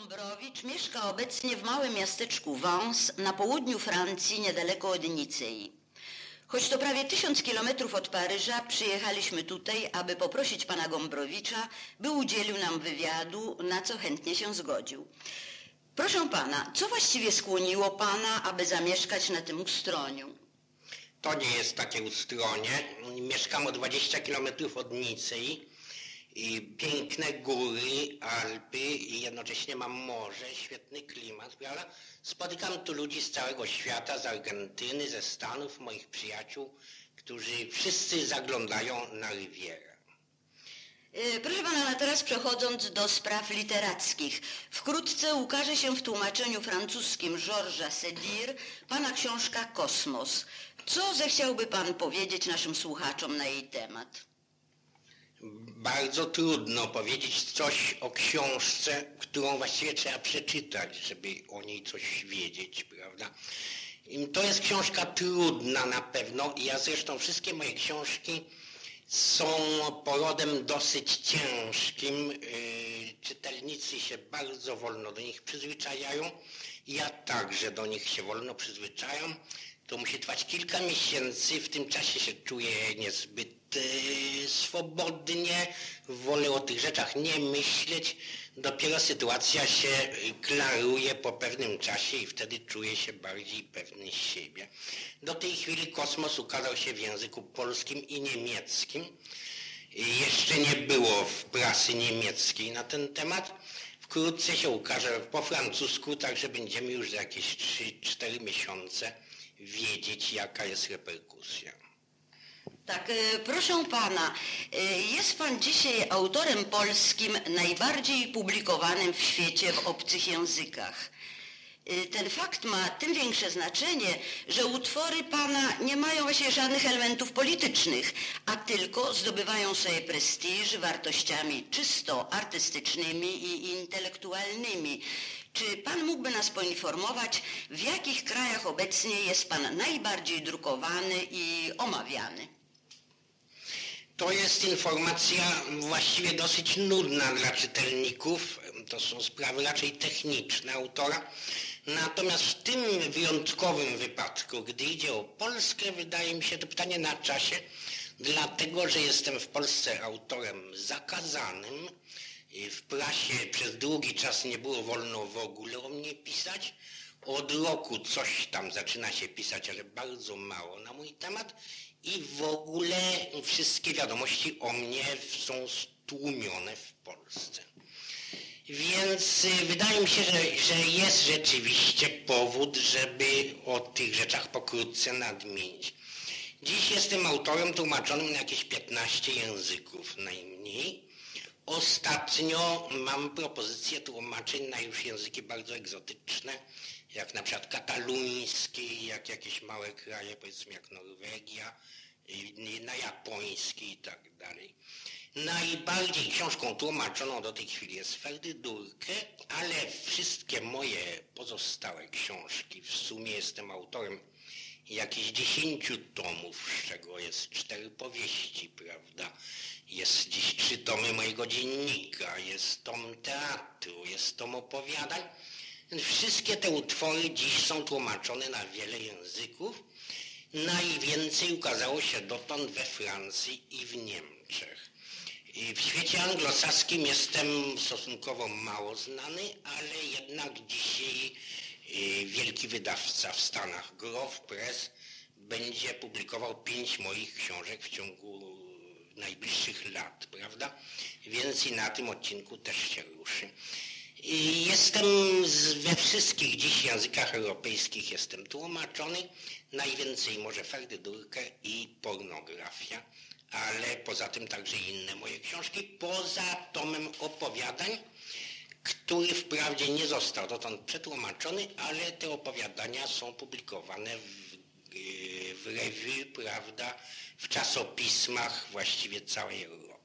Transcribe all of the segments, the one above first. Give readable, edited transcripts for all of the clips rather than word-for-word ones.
Gombrowicz mieszka obecnie w małym miasteczku Vence na południu Francji, niedaleko od Nicei. Choć to prawie 1000 kilometrów od Paryża, przyjechaliśmy tutaj, aby poprosić pana Gombrowicza, by udzielił nam wywiadu, na co chętnie się zgodził. Proszę pana, co właściwie skłoniło pana, aby zamieszkać na tym ustroniu? To nie jest takie ustronie. Mieszkam o 20 kilometrów od Nicei. I piękne góry, Alpy i jednocześnie mam morze, świetny klimat, prawda? Spotykam tu ludzi z całego świata, z Argentyny, ze Stanów, moich przyjaciół, którzy wszyscy zaglądają na Rivierę. Proszę pana, a teraz przechodząc do spraw literackich. Wkrótce ukaże się w tłumaczeniu francuskim Georgesa Sédir pana książka Kosmos. Co zechciałby pan powiedzieć naszym słuchaczom na jej temat? Bardzo trudno powiedzieć coś o książce, którą właściwie trzeba przeczytać, żeby o niej coś wiedzieć, prawda? To jest książka trudna na pewno. Ja zresztą wszystkie moje książki są porodem dosyć ciężkim. Czytelnicy się bardzo wolno do nich przyzwyczajają. Ja także do nich się wolno przyzwyczajam. To musi trwać kilka miesięcy, w tym czasie się czuję niezbyt swobodnie, wolę o tych rzeczach nie myśleć. Dopiero sytuacja się klaruje po pewnym czasie i wtedy czuję się bardziej pewny siebie. Do tej chwili Kosmos ukazał się w języku polskim i niemieckim. Jeszcze nie było w prasy niemieckiej na ten temat. Wkrótce się ukaże po francusku, także będziemy już za jakieś 3-4 miesiące wiedzieć, jaka jest reperkusja. Tak, proszę pana, jest pan dzisiaj autorem polskim najbardziej publikowanym w świecie w obcych językach. Ten fakt ma tym większe znaczenie, że utwory pana nie mają właśnie żadnych elementów politycznych, a tylko zdobywają sobie prestiż wartościami czysto artystycznymi i intelektualnymi. Czy pan mógłby nas poinformować, w jakich krajach obecnie jest pan najbardziej drukowany i omawiany? To jest informacja właściwie dosyć nudna dla czytelników. To są sprawy raczej techniczne autora. Natomiast w tym wyjątkowym wypadku, gdy idzie o Polskę, wydaje mi się to pytanie na czasie, dlatego że jestem w Polsce autorem zakazanym. W prasie przez długi czas nie było wolno w ogóle o mnie pisać. Od roku coś tam zaczyna się pisać, ale bardzo mało na mój temat. I w ogóle wszystkie wiadomości o mnie są stłumione w Polsce. Więc wydaje mi się, że jest rzeczywiście powód, żeby o tych rzeczach pokrótce nadmienić. Dziś jestem autorem tłumaczonym na jakieś 15 języków najmniej. Ostatnio mam propozycję tłumaczeń na już języki bardzo egzotyczne, jak na przykład kataluński, jak jakieś małe kraje, powiedzmy jak Norwegia, na japoński i tak dalej. Najbardziej książką tłumaczoną do tej chwili jest Ferdydurke, ale wszystkie moje pozostałe książki, w sumie jestem autorem jakichś 10 tomów, z czego jest 4 powieści, prawda? Jest dziś 3 tomy mojego dziennika, jest tom teatru, jest tom opowiadań. Wszystkie te utwory dziś są tłumaczone na wiele języków. Najwięcej ukazało się dotąd we Francji i w Niemczech. W świecie anglosaskim jestem stosunkowo mało znany, ale jednak dzisiaj wielki wydawca w Stanach, Grove Press, będzie publikował 5 moich książek w ciągu najbliższych lat, prawda? Więc i na tym odcinku też się ruszy. Jestem we wszystkich dziś językach europejskich jestem tłumaczony, najwięcej może Ferdydurke i pornografia, ale poza tym także inne moje książki, poza tomem opowiadań, który wprawdzie nie został dotąd przetłumaczony, ale te opowiadania są publikowane w revue, prawda, w czasopismach właściwie całej Europy.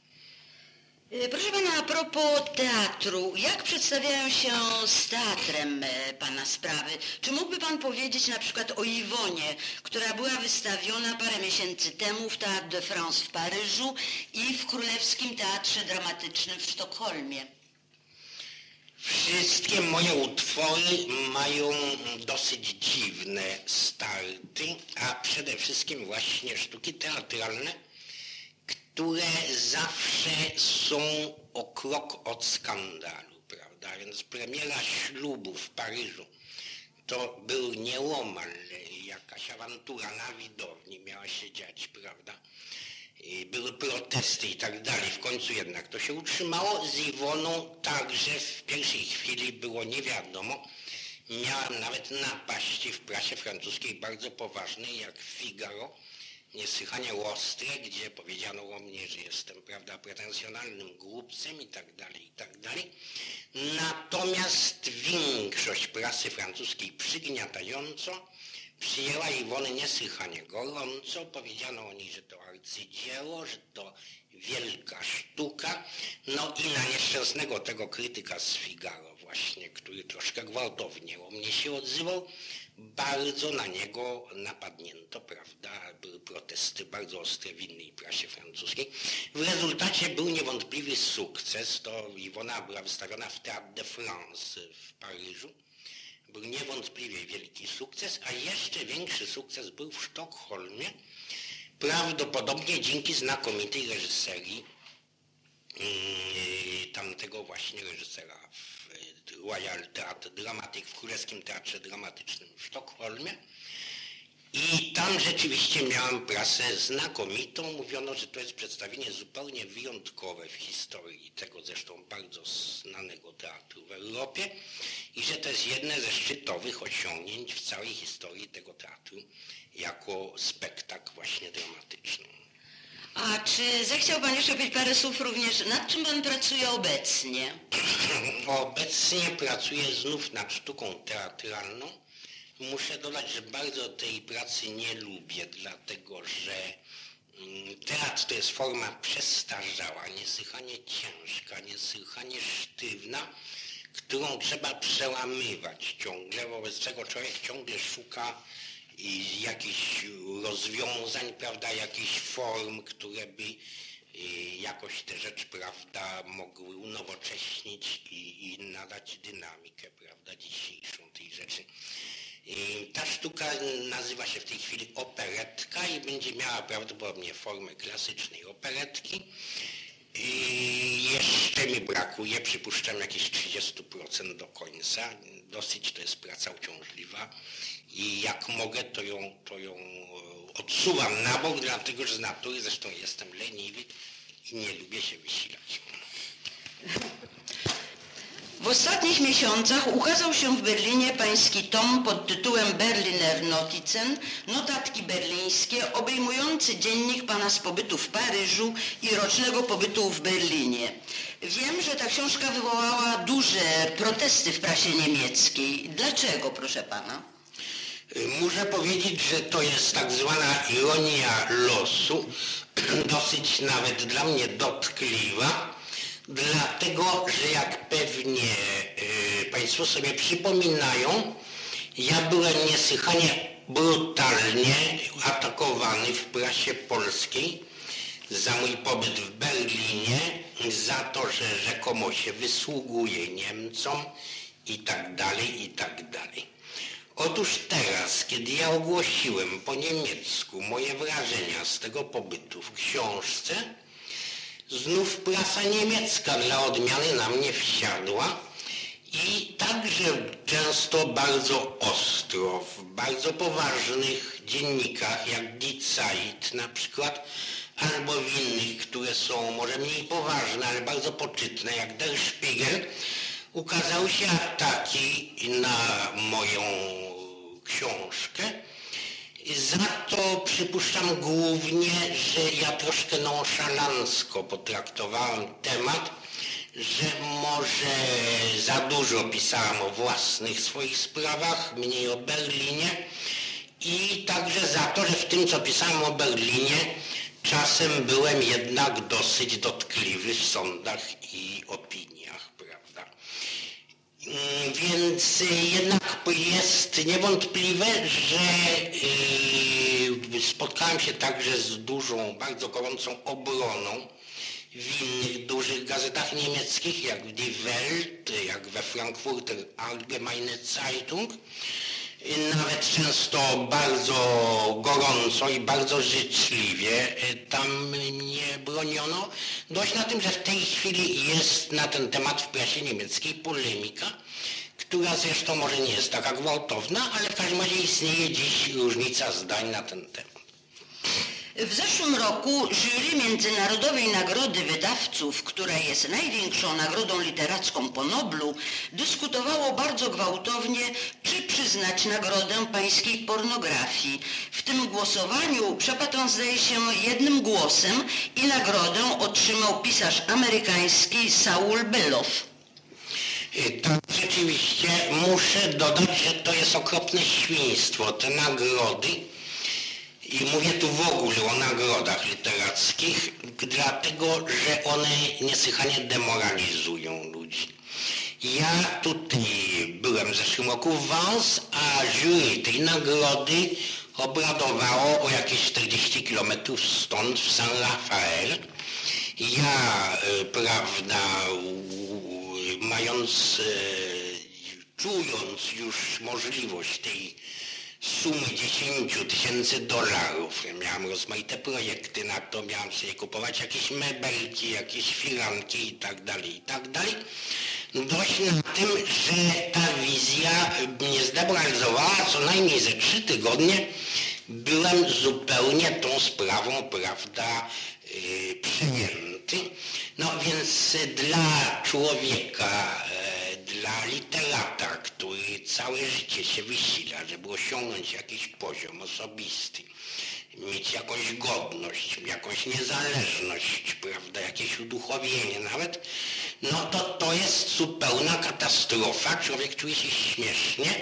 Proszę pana, a propos teatru, jak przedstawiają się z teatrem pana sprawy? Czy mógłby pan powiedzieć na przykład o Iwonie, która była wystawiona parę miesięcy temu w Théâtre de France w Paryżu i w Królewskim Teatrze Dramatycznym w Sztokholmie? Wszystkie moje utwory mają dosyć dziwne starty, a przede wszystkim właśnie sztuki teatralne, które zawsze są o krok od skandalu, prawda? Więc premiera ślubu w Paryżu to był nieomal jakaś awantura na widowni miała się dziać, prawda? Były protesty i tak dalej. W końcu jednak to się utrzymało. Z Iwoną także w pierwszej chwili było nie wiadomo. Miałem nawet napaści w prasie francuskiej bardzo poważnej, jak Figaro, niesłychanie ostre, gdzie powiedziano o mnie, że jestem, prawda, pretensjonalnym głupcem i tak dalej, i tak dalej. Natomiast większość prasy francuskiej przygniatająco przyjęła Iwonę niesłychanie gorąco. Powiedziano o niej, że to arcydzieło, że to wielka sztuka. No i na nieszczęsnego tego krytyka z Figaro właśnie, który troszkę gwałtownie o mnie się odzywał, bardzo na niego napadnięto, prawda? Były protesty bardzo ostre w innej prasie francuskiej. W rezultacie był niewątpliwy sukces. To Iwona była wystawiona w Théâtre de France w Paryżu. Był niewątpliwie wielki sukces, a jeszcze większy sukces był w Sztokholmie, prawdopodobnie dzięki znakomitej reżyserii tamtego właśnie reżysera w Royal Theatre Dramatique, w Królewskim Teatrze Dramatycznym w Sztokholmie. I tam rzeczywiście miałem prasę znakomitą. Mówiono, że to jest przedstawienie zupełnie wyjątkowe w historii tego zresztą bardzo znanego teatru w Europie i że to jest jedne ze szczytowych osiągnięć w całej historii tego teatru jako spektakl właśnie dramatyczny. A czy zechciał pan jeszcze powiedzieć parę słów również, nad czym pan pracuje obecnie? Obecnie pracuję znów nad sztuką teatralną. Muszę dodać, że bardzo tej pracy nie lubię, dlatego że teatr to jest forma przestarzała, niesłychanie ciężka, niesłychanie sztywna, którą trzeba przełamywać ciągle, wobec czego człowiek ciągle szuka jakichś rozwiązań, prawda, jakichś form, które by jakoś te rzeczy, prawda, mogły unowocześnić i nadać dynamikę, prawda, dzisiejszą tej rzeczy. Ta sztuka nazywa się w tej chwili operetka i będzie miała prawdopodobnie formę klasycznej operetki. Jeszcze mi brakuje, przypuszczam, jakieś 30% do końca. Dosyć to jest praca uciążliwa i jak mogę, to ją odsuwam na bok, dlatego że z natury zresztą jestem leniwy i nie lubię się wysilać. W ostatnich miesiącach ukazał się w Berlinie pański tom pod tytułem Berliner Notizen, notatki berlińskie, obejmujący dziennik pana z pobytu w Paryżu i rocznego pobytu w Berlinie. Wiem, że ta książka wywołała duże protesty w prasie niemieckiej. Dlaczego, proszę pana? Muszę powiedzieć, że to jest tak zwana ironia losu, dosyć nawet dla mnie dotkliwa. Dlatego, że jak pewnie Państwo sobie przypominają, ja byłem niesłychanie brutalnie atakowany w prasie polskiej za mój pobyt w Berlinie, za to, że rzekomo się wysługuje Niemcom i tak dalej, i tak dalej. Otóż teraz, kiedy ja ogłosiłem po niemiecku moje wrażenia z tego pobytu w książce, znów prasa niemiecka dla odmiany na mnie wsiadła i także często bardzo ostro, w bardzo poważnych dziennikach jak Die Zeit na przykład, albo w innych, które są może mniej poważne, ale bardzo poczytne, jak Der Spiegel, ukazały się ataki na moją książkę. Za to przypuszczam głównie, że ja troszkę nonszalancko potraktowałem temat, że może za dużo pisałem o własnych swoich sprawach, mniej o Berlinie i także za to, że w tym, co pisałem o Berlinie, czasem byłem jednak dosyć dotkliwy w sądach i opiniach, prawda. Więc jednak jest niewątpliwe, że spotkałem się także z dużą, bardzo gorącą obroną w innych dużych gazetach niemieckich, jak w Die Welt, jak we Frankfurter Allgemeine Zeitung. Nawet często bardzo gorąco i bardzo życzliwie tam mnie broniono. Dość na tym, że w tej chwili jest na ten temat w prasie niemieckiej polemika, która zresztą może nie jest taka gwałtowna, ale w każdym razie istnieje dziś różnica zdań na ten temat. W zeszłym roku jury Międzynarodowej Nagrody Wydawców, która jest największą nagrodą literacką po Noblu, dyskutowało bardzo gwałtownie, czy przyznać nagrodę pańskiej pornografii. W tym głosowaniu przepadł on, zdaje się, jednym głosem i nagrodę otrzymał pisarz amerykański Saul Bellow. Tak, rzeczywiście muszę dodać, że to jest okropne świństwo, te nagrody. I mówię tu w ogóle o nagrodach literackich, dlatego, że one niesłychanie demoralizują ludzi. Ja tutaj byłem w zeszłym roku w Vence, a jury tej nagrody obradowało o jakieś 40 km stąd w Saint-Raphaël. Ja, prawda, czując już możliwość tej sumy $10,000, miałem rozmaite projekty na to, miałem sobie kupować jakieś mebelki, jakieś firanki i tak dalej. Dość na tym, że ta wizja mnie zdemoralizowała co najmniej ze 3 tygodnie. Byłem zupełnie tą sprawą, prawda, przyjęty. No więc dla człowieka, dla literata, który całe życie się wysila, żeby osiągnąć jakiś poziom osobisty, mieć jakąś godność, jakąś niezależność, prawda, jakieś uduchowienie nawet, no to jest zupełna katastrofa. Człowiek czuje się śmiesznie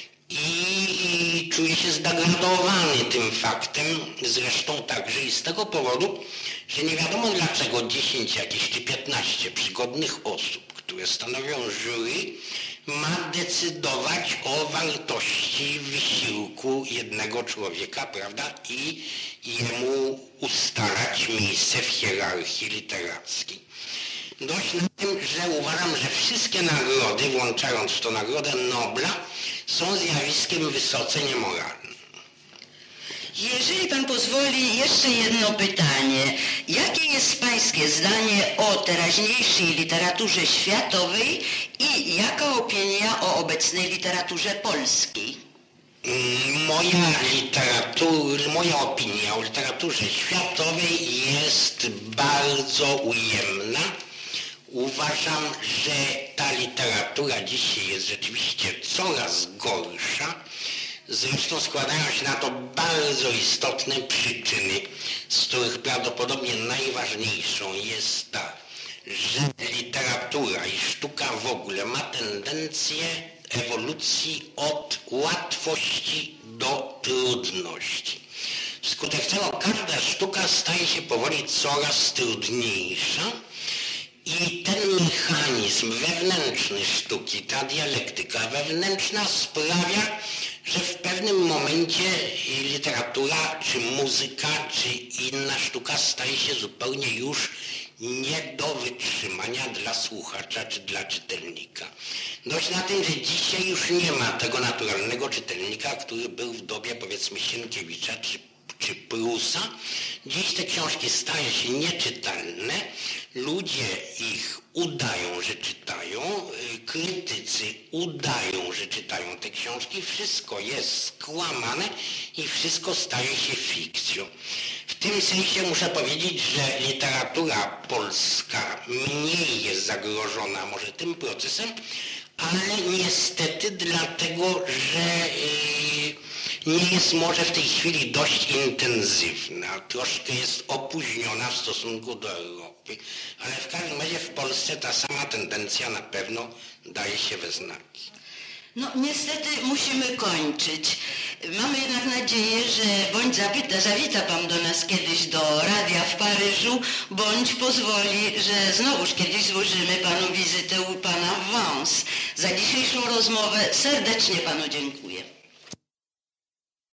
i czuje się zdegradowany tym faktem, zresztą także i z tego powodu, że nie wiadomo dlaczego 10 jakieś czy 15 przygodnych osób, które stanowią jury, ma decydować o wartości wysiłku jednego człowieka, prawda, i jemu ustalać miejsce w hierarchii literackiej. Dość na tym, że uważam, że wszystkie nagrody, włączając w to Nagrodę Nobla, są zjawiskiem wysoce niemoralnym. Jeżeli pan pozwoli, jeszcze jedno pytanie. Jakie jest pańskie zdanie o teraźniejszej literaturze światowej i jaka opinia o obecnej literaturze polskiej? Moja opinia o literaturze światowej jest bardzo ujemna. Uważam, że ta literatura dzisiaj jest rzeczywiście coraz gorsza. Zresztą składają się na to bardzo istotne przyczyny, z których prawdopodobnie najważniejszą jest ta, że literatura i sztuka w ogóle ma tendencję ewolucji od łatwości do trudności. Wskutek tego każda sztuka staje się powoli coraz trudniejsza i ten mechanizm wewnętrzny sztuki, ta dialektyka wewnętrzna sprawia, że w pewnym momencie literatura, czy muzyka, czy inna sztuka staje się zupełnie już nie do wytrzymania dla słuchacza czy dla czytelnika. Dość na tym, że dzisiaj już nie ma tego naturalnego czytelnika, który był w dobie, powiedzmy, Sienkiewicza czy Prusa. Dziś te książki stają się nieczytelne, ludzie ich udają, że czytają, krytycy udają, że czytają te książki, wszystko jest skłamane i wszystko staje się fikcją. W tym sensie muszę powiedzieć, że literatura polska mniej jest zagrożona może tym procesem, ale niestety dlatego, że nie jest może w tej chwili dość intensywna, troszkę jest opóźniona w stosunku do Europy, ale w każdym razie w Polsce ta sama tendencja na pewno daje się we znaki. No niestety musimy kończyć. Mamy jednak nadzieję, że bądź zawita pan do nas kiedyś do radia w Paryżu, bądź pozwoli, że znowuż kiedyś złożymy panu wizytę u pana w Vence. Za dzisiejszą rozmowę serdecznie panu dziękuję.